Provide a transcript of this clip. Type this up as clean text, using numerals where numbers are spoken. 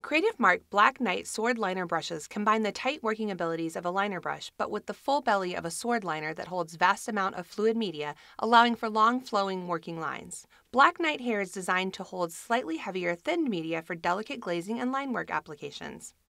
Creative Mark Black Knight sword liner brushes combine the tight working abilities of a liner brush, but with the full belly of a sword liner that holds vast amount of fluid media, allowing for long flowing working lines. Black Knight hair is designed to hold slightly heavier thinned media for delicate glazing and line work applications.